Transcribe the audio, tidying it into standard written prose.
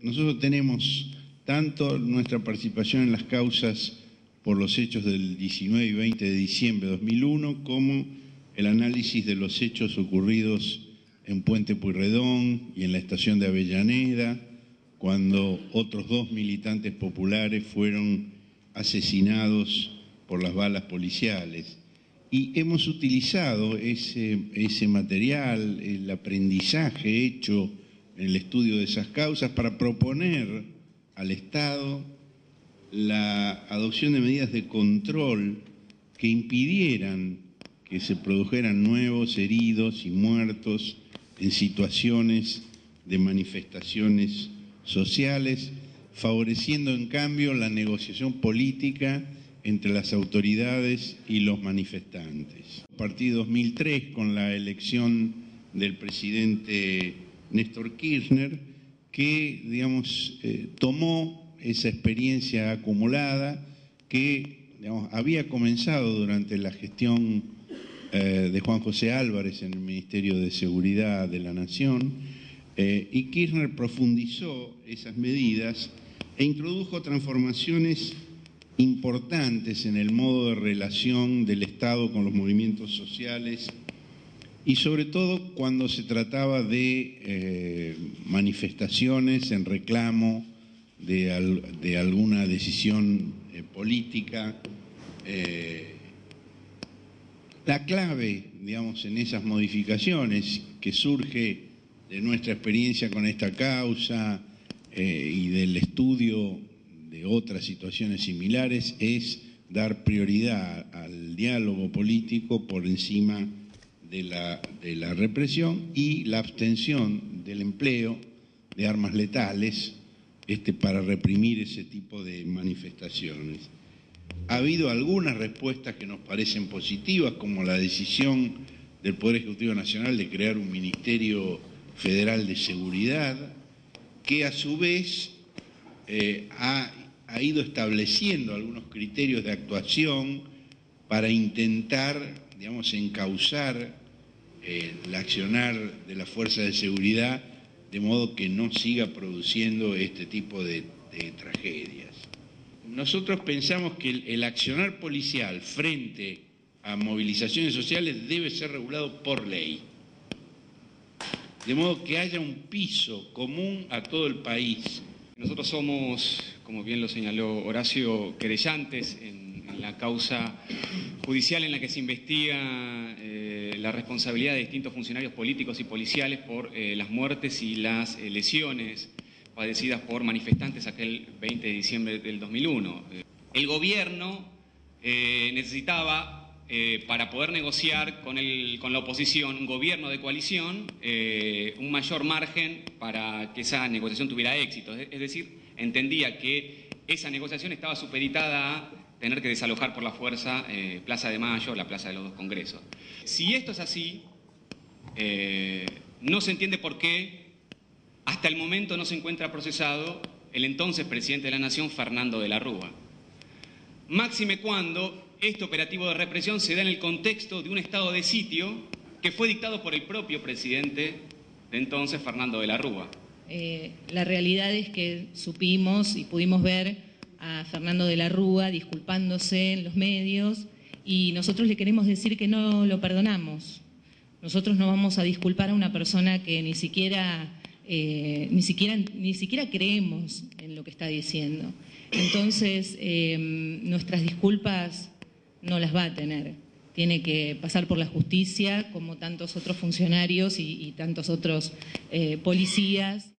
nosotros tenemos tanto nuestra participación en las causas por los hechos del 19 y 20 de diciembre de 2001 como el análisis de los hechos ocurridos en Puente Pueyrredón y en la estación de Avellaneda, cuando otros 2 militantes populares fueron asesinados por las balas policiales. Y hemos utilizado ese material, el aprendizaje hecho en el estudio de esas causas para proponer al Estado la adopción de medidas de control que impidieran que se produjeran nuevos heridos y muertos en situaciones de manifestaciones sociales, favoreciendo en cambio la negociación política entre las autoridades y los manifestantes. A partir de 2003, con la elección del presidente Néstor Kirchner, que, digamos, tomó esa experiencia acumulada que, digamos, había comenzado durante la gestión de Juan José Álvarez en el Ministerio de Seguridad de la Nación, y Kirchner profundizó esas medidas e introdujo transformaciones importantes en el modo de relación del Estado con los movimientos sociales y sobre todo cuando se trataba de manifestaciones en reclamo de alguna decisión política. La clave, digamos, en esas modificaciones que surge de nuestra experiencia con esta causa y del estudio de otras situaciones similares es dar prioridad al diálogo político por encima de la represión y la abstención del empleo de armas letales para reprimir ese tipo de manifestaciones. Ha habido algunas respuestas que nos parecen positivas, como la decisión del Poder Ejecutivo Nacional de crear un Ministerio Federal de Seguridad, que a su vez ha ido estableciendo algunos criterios de actuación para intentar, digamos, encauzar el accionar de las fuerzas de seguridad de modo que no siga produciendo este tipo de tragedias. Nosotros pensamos que el accionar policial frente a movilizaciones sociales debe ser regulado por ley, de modo que haya un piso común a todo el país. Nosotros somos, como bien lo señaló Horacio, querellantes en la causa judicial en la que se investiga la responsabilidad de distintos funcionarios políticos y policiales por las muertes y las lesiones padecidas por manifestantes aquel 20 de diciembre del 2001. El gobierno necesitaba, para poder negociar con la oposición, un gobierno de coalición, un mayor margen para que esa negociación tuviera éxito. Es decir, entendía que esa negociación estaba supeditada a tener que desalojar por la fuerza Plaza de Mayo, la Plaza de los Dos Congresos. Si esto es así, no se entiende por qué hasta el momento no se encuentra procesado el entonces presidente de la Nación, Fernando de la Rúa. Máxime cuando este operativo de represión se da en el contexto de un estado de sitio que fue dictado por el propio presidente de entonces, Fernando de la Rúa. La realidad es que supimos y pudimos ver a Fernando de la Rúa disculpándose en los medios y nosotros le queremos decir que no lo perdonamos. Nosotros no vamos a disculpar a una persona que ni siquiera creemos en lo que está diciendo. Entonces, nuestras disculpas no las va a tener. Tiene que pasar por la justicia, como tantos otros funcionarios y tantos otros policías.